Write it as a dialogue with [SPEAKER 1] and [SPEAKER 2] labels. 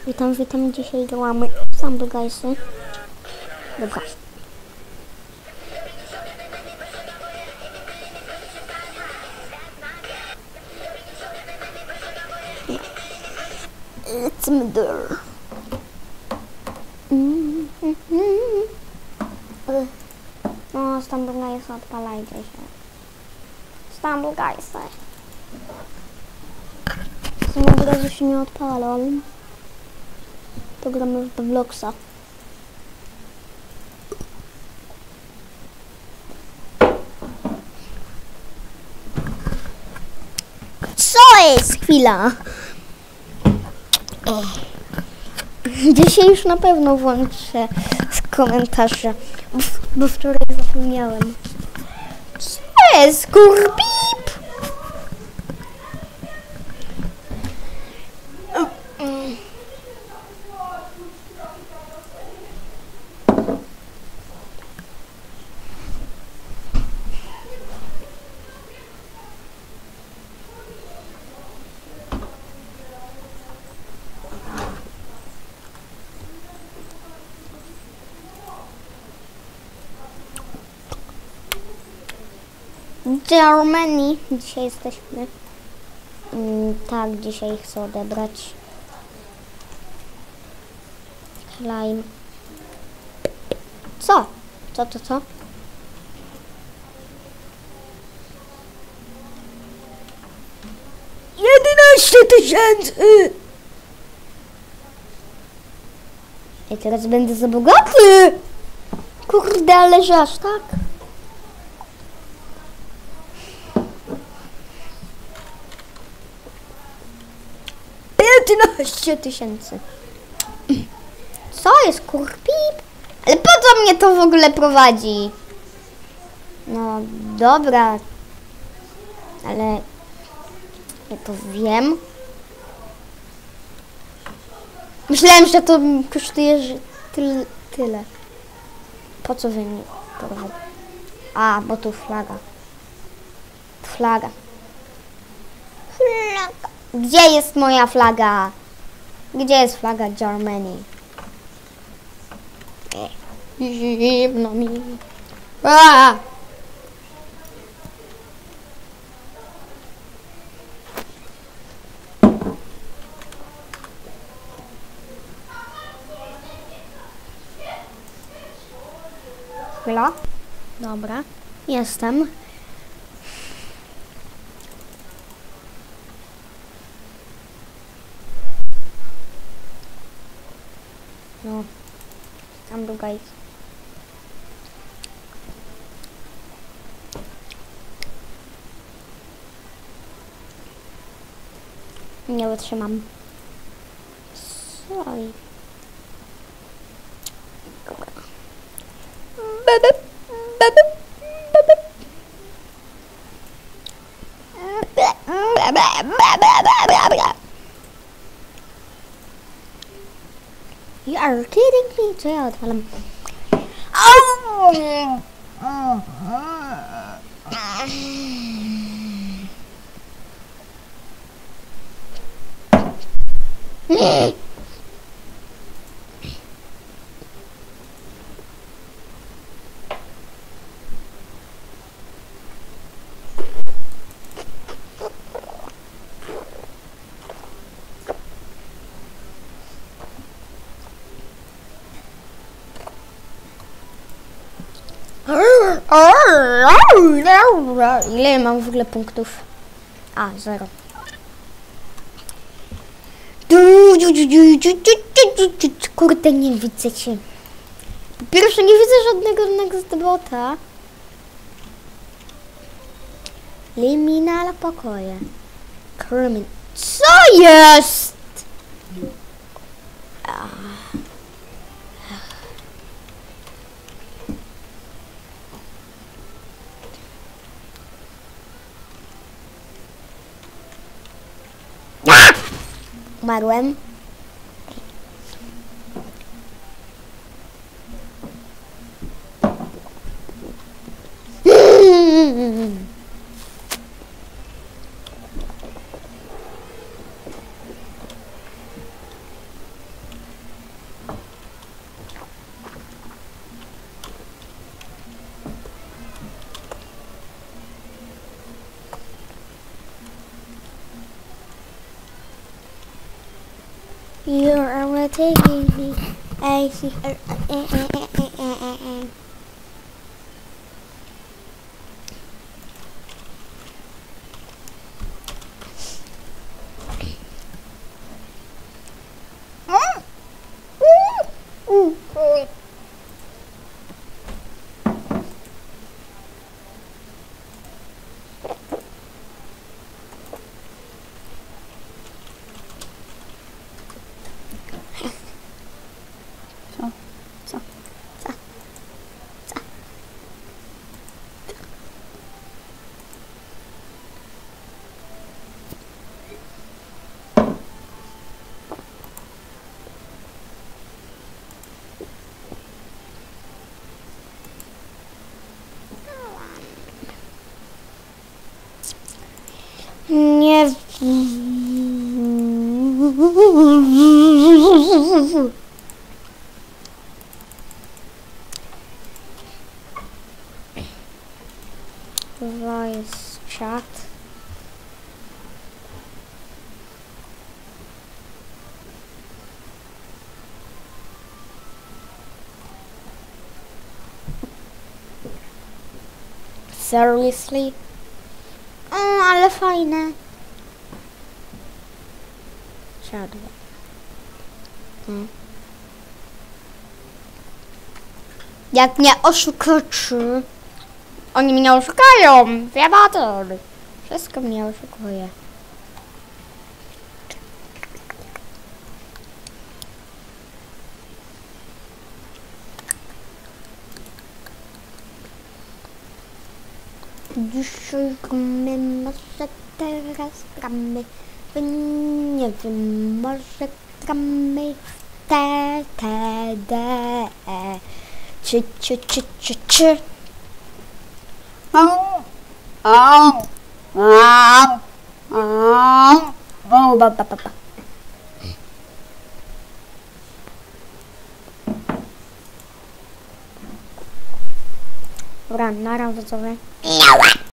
[SPEAKER 1] Witam. Dzisiaj gramy Stumble Guysy. Dobra. Lecimy there. No, Stumble Guysy, odpalajcie się. Stumble Guysy. W sumie od razu się nie odpala, ale to gramy w Robloxa. Co jest? Chwila. Dzisiaj już na pewno włączę komentarze, bo wczoraj zapomniałem. Co jest? Kurbip? Germany. Dzisiaj jesteśmy. Tak, dzisiaj chcę odebrać. Slime. Co? Co? 11 000! I teraz będę za bogaty! Kurde, ale że aż tak? $15 000. Co jest, kurpip? Ale po co mnie to w ogóle prowadzi? No dobra. Ale ja to wiem. Myślałem, że to kosztuje tyle. Po co wy mnie prowadzi? A, bo tu flaga. Flaga. Gdzie jest moja flaga? Gdzie jest flaga Germany? Zimno mi. Chwila. Dobra. Jestem. No, Stumble Guys. Nie wytrzymam. Sorry. You are kidding me? Co ja odwalam? Ile mam w ogóle punktów? A, 0. Kurde, nie widzę cię. Po pierwsze, nie widzę żadnego nextbota. Liminala pokoje. Krymin. Co jest? Umarłem. You're taking me. I see. Nie. Voice chat. Seriously? Ale fajne. Siadło. Jak mnie oszukaczy. Oni mnie oszukają. Wiadomo. Wszystko mnie oszukuje. Dzisiaj gramy, może teraz gramy. Nie wiem, może gramy w TTD. Czy. Dobra, na razie widzowie.